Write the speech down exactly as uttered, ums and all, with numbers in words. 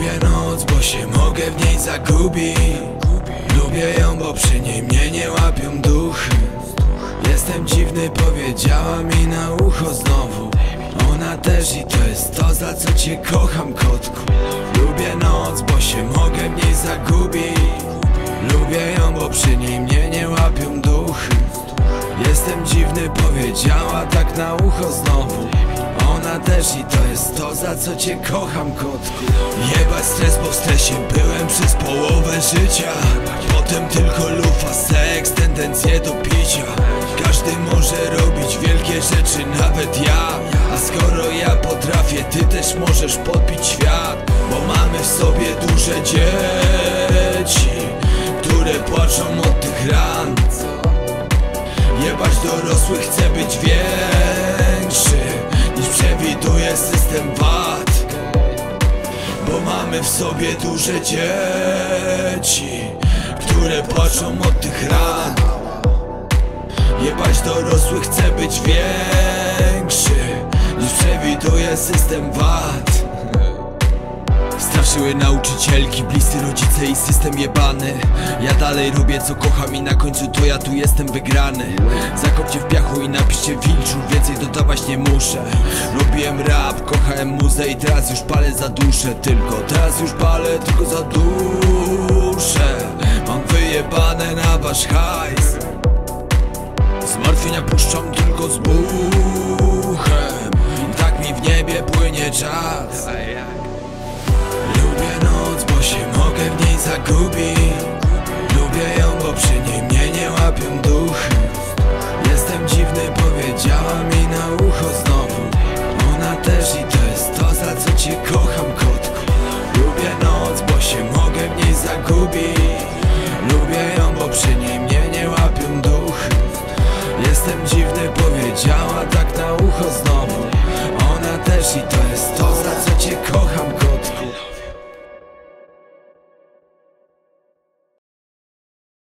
Lubię noc, bo się mogę w niej zagubić. Lubię ją, bo przy niej mnie nie łapią duchy. Jestem dziwny, powiedziała mi na ucho znowu. Ona też i to jest to, za co cię kocham, kotku. Lubię noc, bo się mogę w niej zagubić. Lubię ją, bo przy niej mnie nie łapią duchy. Jestem dziwny, powiedziała tak na ucho znowu. Ona też i to jest to, za co cię kocham, kotku. Jebać stres, bo w stresie byłem przez połowę życia. Potem tylko lufa, seks, tendencje do picia. Każdy może robić wielkie rzeczy, nawet ja. A skoro ja potrafię, ty też możesz podbić świat. Bo mamy w sobie duże dzieci, które płaczą od tych ran. Jebać dorosłych, chcę być większy niż przewiduje system V A T. Bo mamy w sobie duże dzieci, które płaczą od tych ran. Jebać dorosłych, chcę być większy niż przewiduje system V A T. Straszyły nauczycielki, bliscy rodzice i system jebany. Ja dalej robię co kocham i na końcu to ja tu jestem wygrany. Zakopcie w piachu i napiszcie wilczu, więcej dodawać nie muszę. Lubiłem rap, kochałem muzę i teraz już palę za duszę. Tylko teraz już palę tylko za duszę. Mam wyjebane na wasz hajs. Zmartwienia puszczam tylko z buchem. Tak mi w niebie płynie czas. Lubię noc, bo się mogę w niej zagubić. Lubię ją, bo przy niej mnie nie łapią duchy. Jestem dziwny, powiedziała mi na ucho znowu. Ona też i to jest to, za co cię kocham, kotku. Lubię noc, bo się mogę w niej zagubić.